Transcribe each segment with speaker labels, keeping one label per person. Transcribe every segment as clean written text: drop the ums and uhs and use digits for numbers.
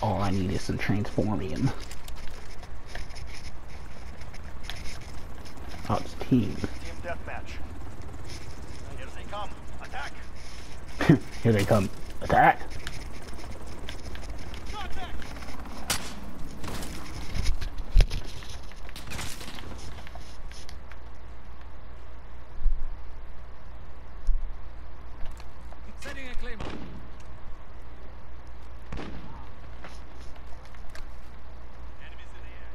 Speaker 1: all I need is some transformium. Oh, it's team.
Speaker 2: Team deathmatch. Here they come. Attack!
Speaker 1: Here they come. Attack!
Speaker 2: Contact!
Speaker 3: Setting a claymore. Enemies in the air.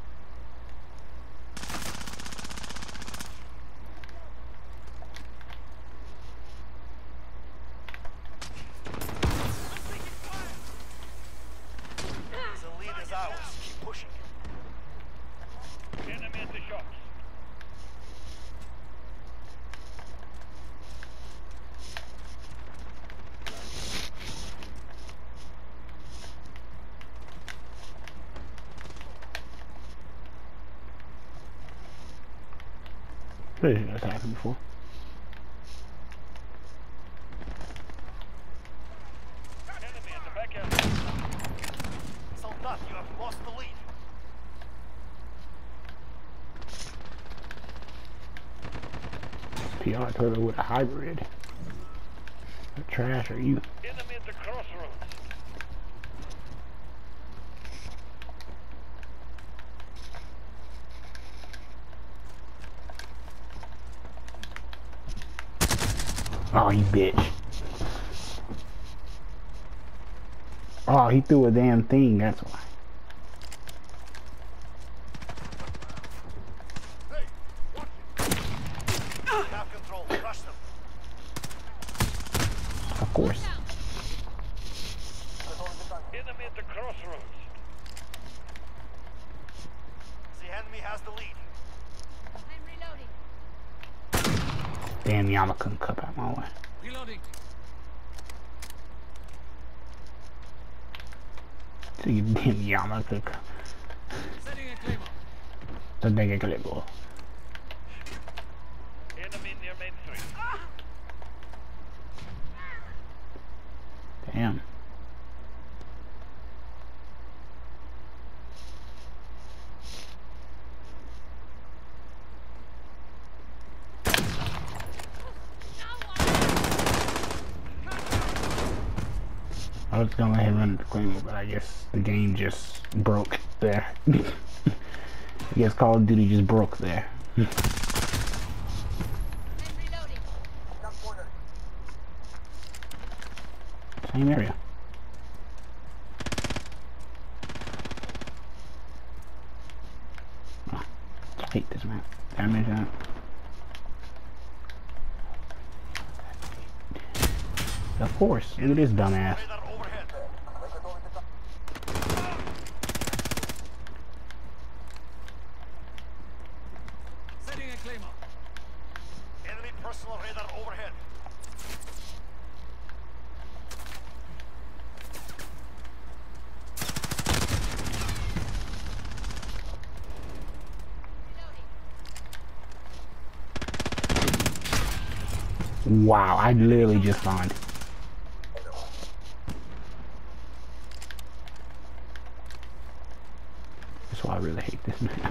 Speaker 2: The lead is ours. Keep pushing. Enemy at the shops.
Speaker 1: That's happened before.
Speaker 2: Enemy at the back end. Soldat, you have lost the lead.
Speaker 1: PR turtle with a hybrid. What trash are you?
Speaker 2: Enemy at the crossroads.
Speaker 1: Oh, you bitch. Oh, he threw a damn thing, that's why.
Speaker 2: Hey, watch it. Have control. Rush them.
Speaker 1: Of course.
Speaker 2: Enemy at the crossroads. The enemy has the lead.
Speaker 4: I'm reloading.
Speaker 1: Damn, Yama couldn't cut out my way.
Speaker 3: Reloading.
Speaker 1: So you damn Yama could.
Speaker 3: Setting a claymore.
Speaker 1: The nigga could go.
Speaker 2: Enemy near main 3.
Speaker 1: Damn. I was gonna let him run the claymore, but I guess the game just broke there. I guess Call of Duty just broke there.
Speaker 4: I'm reloading.
Speaker 1: Same area. Oh, I hate this map. Damage that. Of course, look at this dumbass.
Speaker 2: Radar overhead.
Speaker 3: Setting a claymore.
Speaker 2: Enemy personal radar overhead.
Speaker 1: Wow, I literally just found. That's why I really hate this map.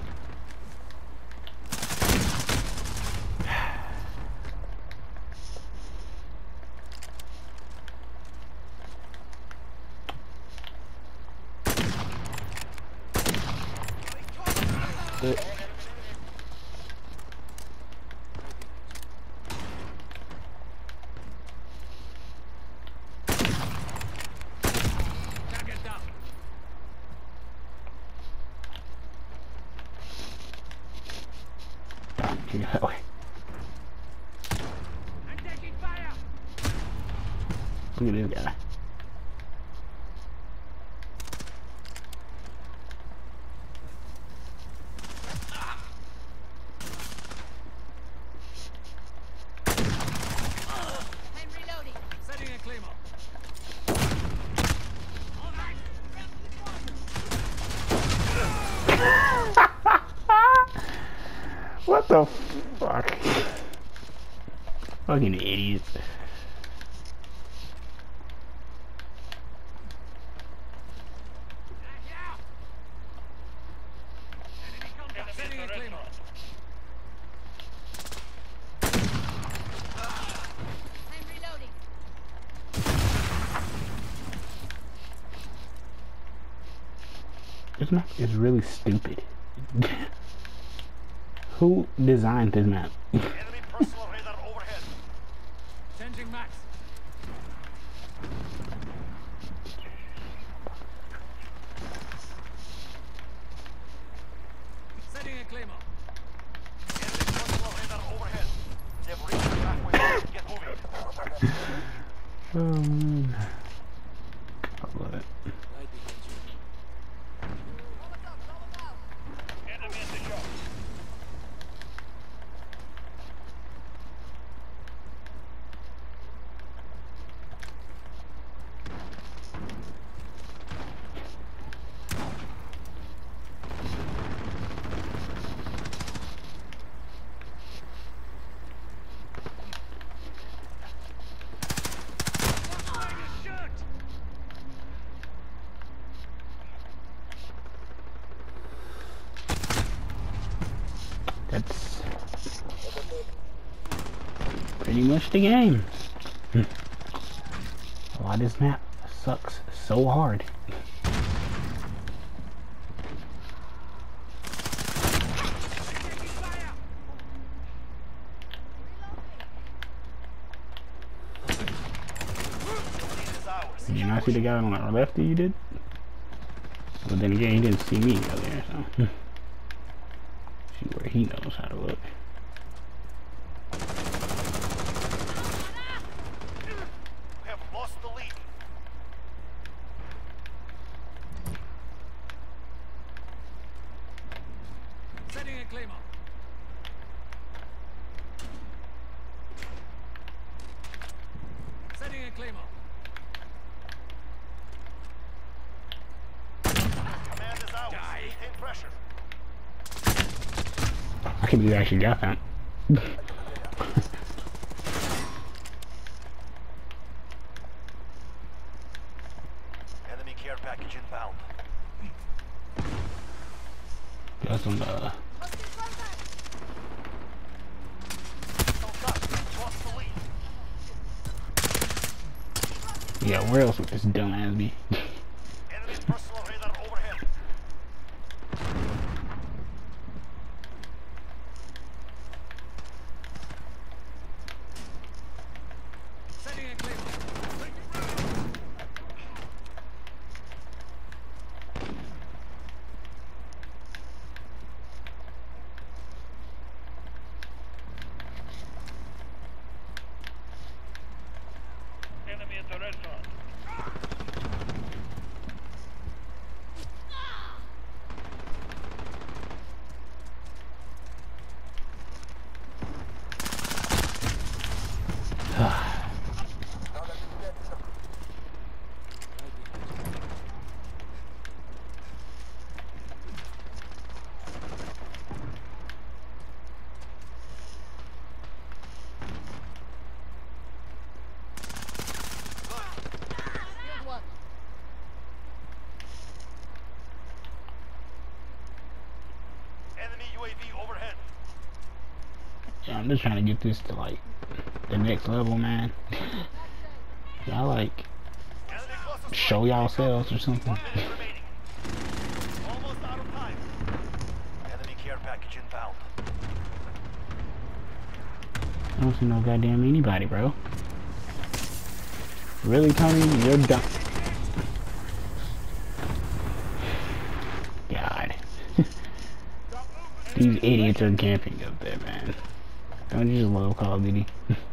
Speaker 3: Target down.
Speaker 1: Get that way.
Speaker 3: I'm taking fire.
Speaker 1: Look at this guy.
Speaker 4: I'm reloading.
Speaker 3: Setting a claymore. All right.
Speaker 1: What the fuck? Fucking idiots. This map is really stupid. Who designed this map?
Speaker 2: Enemy personal radar overhead.
Speaker 3: Changing max. Setting a claymore.
Speaker 2: Enemy personal radar overhead. They've reached the halfway point. Get moving.
Speaker 1: Oh man. I love it.
Speaker 2: Enemy in the shop.
Speaker 1: That's pretty much the game. Why this map sucks so hard. Did you not see the guy on the left that you did? But then again, he didn't see me earlier, so. See where he knows how to look.
Speaker 2: We have lost the lead.
Speaker 3: Setting a claymore. Setting a claymore.
Speaker 2: Command is ours. Maintain pressure.
Speaker 1: I can't believe I actually got that.
Speaker 2: Enemy care package inbound.
Speaker 1: Got some
Speaker 2: Lost the lead.
Speaker 1: yeah, where else would this dumbass be?
Speaker 2: Enemy personal radar overhead.
Speaker 3: Setting a claymore.
Speaker 2: Enemy at the restaurant.
Speaker 4: Here's one.
Speaker 2: Enemy UAV overhead.
Speaker 1: Yeah, I'm just trying to get this to like the next level, man. Y'all like
Speaker 2: Enemy closest
Speaker 1: show
Speaker 2: line.
Speaker 1: yourselves or something.
Speaker 2: 1 minute remaining. Almost out of time. Enemy care package inbound.
Speaker 1: I don't see no goddamn anybody, bro. Really, Tony? You're dumb. God. These idiots are camping up there, man. Don't you just love Call of Duty?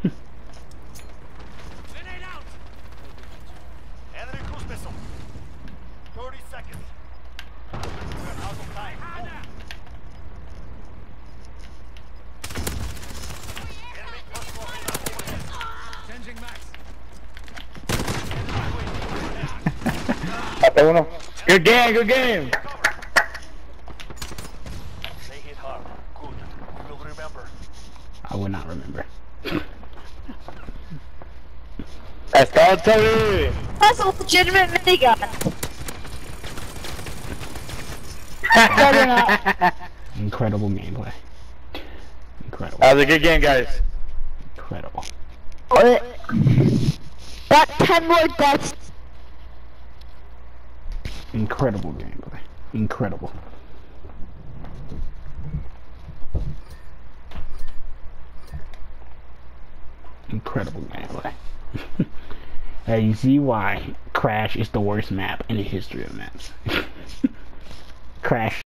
Speaker 3: Grenade out.
Speaker 2: Enemy cruise missile. 30 seconds. We're out of time. Enemy personal radar overhead.
Speaker 3: Changing max.
Speaker 5: Good game, good game.
Speaker 2: They hit hard. Good. We will remember.
Speaker 1: I would not remember.
Speaker 5: Está Tony.
Speaker 6: That's a legitimate minigun.
Speaker 1: Incredible gameplay. Incredible.
Speaker 5: That was a good game, guys.
Speaker 1: Incredible.
Speaker 6: That 10 more deaths.
Speaker 1: Incredible gameplay. Incredible. Incredible gameplay. You see why Crash is the worst map in the history of maps. Crash